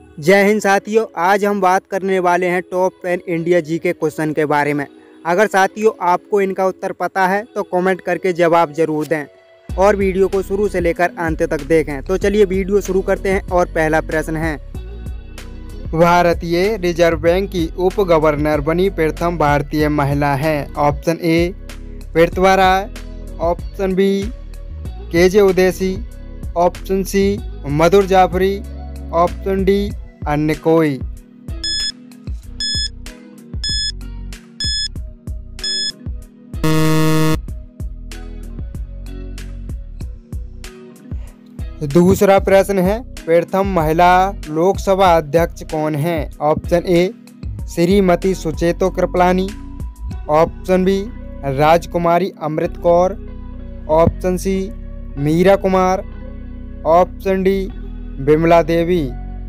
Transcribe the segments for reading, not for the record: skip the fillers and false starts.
जय हिंद साथियों, आज हम बात करने वाले हैं टॉप 10 इंडिया जीके क्वेश्चन के बारे में। अगर साथियों आपको इनका उत्तर पता है तो कमेंट करके जवाब जरूर दें और वीडियो को शुरू से लेकर अंत तक देखें। तो चलिए वीडियो शुरू करते हैं और पहला प्रश्न है, भारतीय रिजर्व बैंक की उप गवर्नर बनी प्रथम भारतीय महिला है। Option A Pritwa Rai, option B KJ Udeshi, option C Madhur Jaffrey, option D अन्य कोई। दूसरा प्रश्न है, प्रथम महिला लोकसभा अध्यक्ष कौन है। Option A Shrimati Sucheta Kripalani, option B Rajkumari Amrit Kaur, option C Meera Kumar, option D Vimla Devi.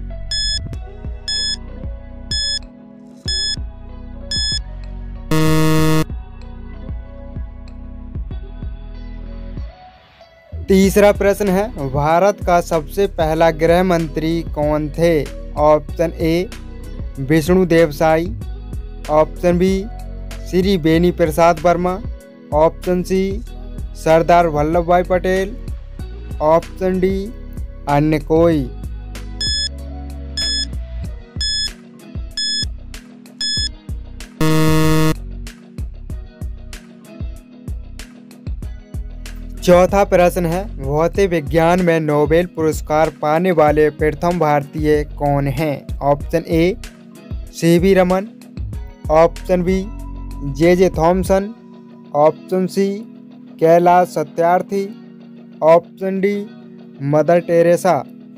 तीसरा प्रश्न है, भारत का सबसे पहला गृह मंत्री कौन थे। Option A Vishnudev Sai, option B Shri Beni Prasad Verma, option C Sardar Vallabh Bhai Patel, option D अन्य कोई। चौथा प्रश्न है, भौतिक विज्ञान में नोबेल पुरस्कार पाने वाले प्रथम भारतीय कौन हैं। Option A CV Raman, option B J Thomson, option C Kailash Satyarthi, option D Mother Teresa.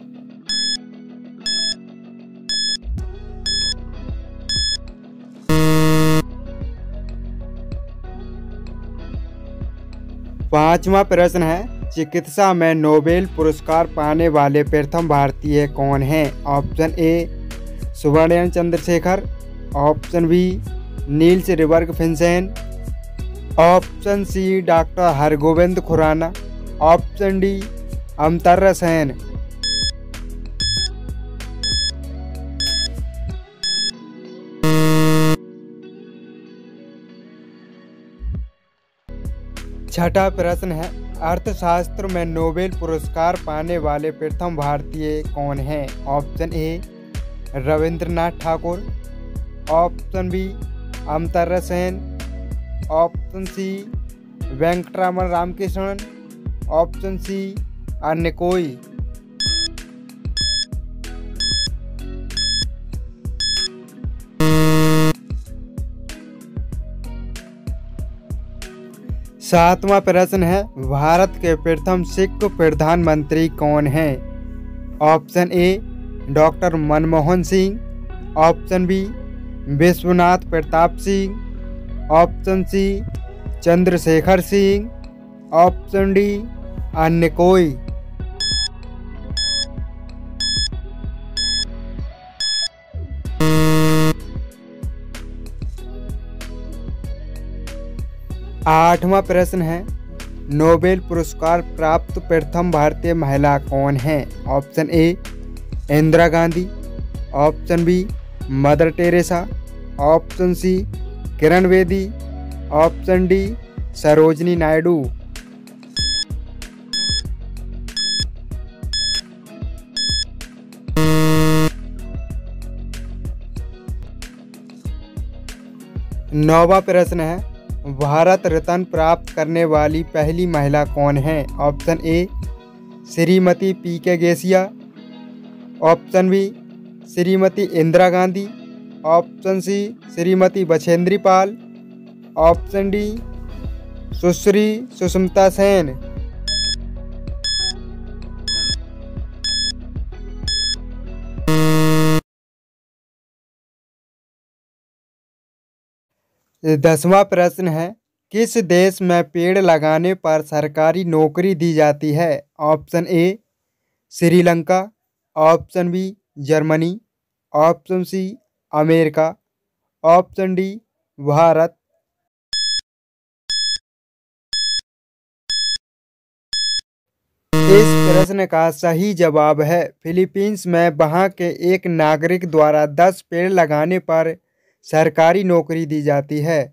पांचवा प्रश्न है, चिकित्सा में नोबेल पुरस्कार पाने वाले प्रथम भारतीय कौन हैं। Option A Subramanyam Chandrasekhar, option B Niels Ryberg Finsen, option C doctor Hargobind Khorana, option D Amartya Sen. छठा प्रश्न है, अर्थशास्त्र में नोबेल पुरस्कार पाने वाले प्रथम भारतीय कौन हैं। Option A Rabindranath Thakur, option B Amartya Sen, option C Venkataraman Ramakrishnan, option C अन्य कोई। सातवां प्रश्न है, भारत के प्रथम सिख प्रधानमंत्री कौन हैं। Option A doctor Manmohan Singh, option B Vishwanath Pratap Singh, option C Chandrashekhar Singh, option D अन्य कोई। आठवां प्रश्न है, नोबेल पुरस्कार प्राप्त प्रथम भारतीय महिला कौन है। Option A Indira Gandhi, option B Mother Teresa, option C Kiran Bedi, option D Sarojini Naidu. नौवां प्रश्न है, भारत रत्न प्राप्त करने वाली पहली महिला कौन है। Option A Shrimati PK. Gesia, option B Shrimati Indira Gandhi, option C Shrimati Bachendri Pal, option D Sushri Sushmita Sen. दसवां प्रश्न है, किस देश में पेड़ लगाने पर सरकारी नौकरी दी जाती है। Option A Sri Lanka, option B Germany, option C America, option D Bharat. इस प्रश्न का सही जवाब है फिलीपींस में वहां के एक नागरिक द्वारा 10 पेड़ लगाने पर सरकारी नौकरी दी जाती है।